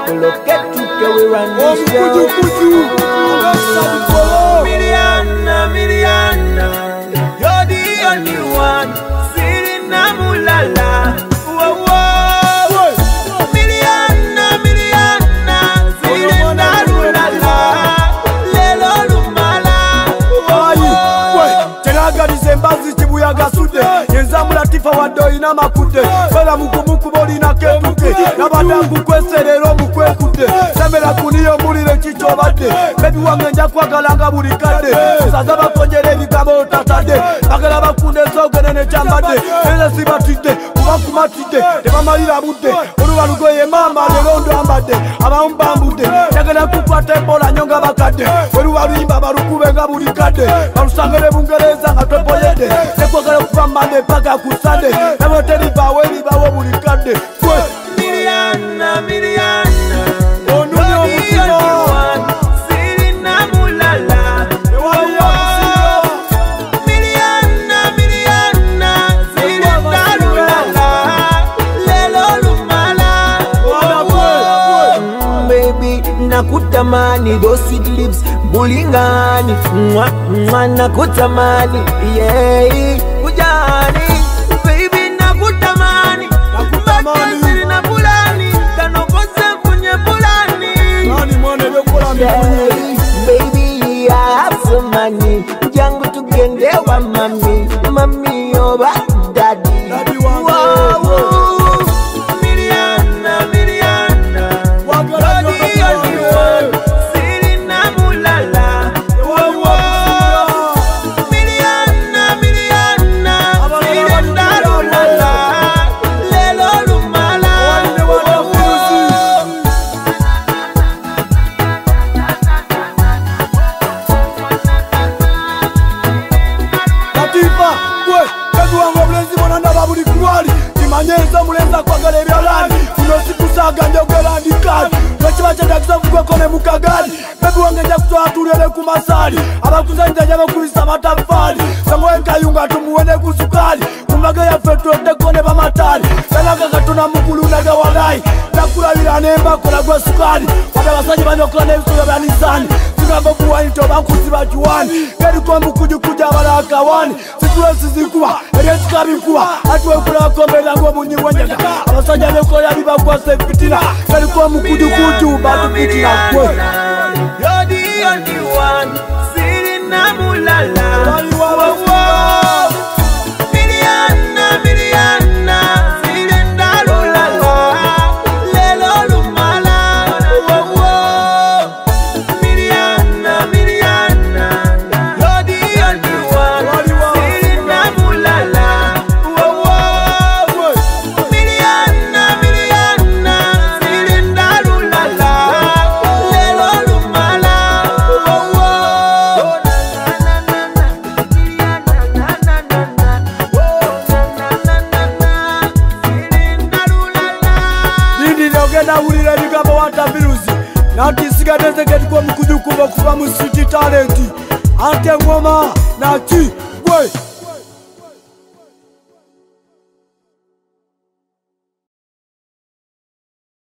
Loketuke we run this show. Miliana, you're the only one. Sirina mulala. Whoa, whoa. Miliana, Sirina mulala. Lelo lumala. Whoa, Tenaga disembazi chibuya gasude. Yenzamu latifa wadoi na makude. Fela mukumuku boli na ketuke. Nabadangu kweserero mukwekude. Semela kuniyo mulire chicho bade. Baby wangenja kwa galanga burikade. Sazaba konjere vikabo tatade. Bagala bakunde sogene ne chambade. Ele sibatide, kumakumatide. Deba marira bude. Uruwa lugoye mama lelondo ambade. Aba umbambude. Chagala kukwate bola nyonga bakade. Uruwa rimba barukube nga burikade. Barusangere bungereza ngatopo yede. Sekwa gala kupamade paka kusade. Nebo teri bawe ni bawe burikade. Miliana, Sirina mulala. Miliana, Sirina mulala. Lelo lumala. Baby, nakutamani those sweet lips bulingani. Nakutamani, yeah. Ujani, baby, nakutamani. Sirina bulani, kanokose kunye bulani. Baby, I have some money. Jangu tugende wa mami oba daddy. Wow, Miliana, you're the only one. Sirina mulala. Miliana, Sirina mulala. Lelo lumala. Latifa, we, kazu wangu mlenzi mwananda babuli kuwali. Imanyeza mulenza kwa gale bialani. Unosiku saga njogela ndikali. Wechiba chenda kisa kone mukagadi. Bebi wangeja kutoa turele kumasali. Abakuza njaja bakulisa matafali. Sango enkayunga tumuwene kusukali. Kumage ya fetu kone ba matali. Sanaka katuna mukulu naga walai. Nakula wila nemba kona kwa sukali. Wada wasaji banyokola nesuyo banisani. Singambo kuwa into bakusi bajuwani. Geri kwa mkujukuja wala akawani. Situwe sizikuwa, eresi kabikuwa. Atuwe kula kombe lango munyi wenyaga. Abasaja mekoya biba kwa sefitina. Geri kwa mkujukuju batu fitina kwe. You're the only one. Sirina mulala. Miliana, Sirina mulala. Lelo lumala. Miliana, you're the only one. Sirina mulala. Miliana, Sirina mulala. Lelo lumala. Nindi nyogena ulile vigabo wata viruzi. Nanti sigadeze kwa mkujuku kufa musiti talenti. Ante ngoma na chi, we.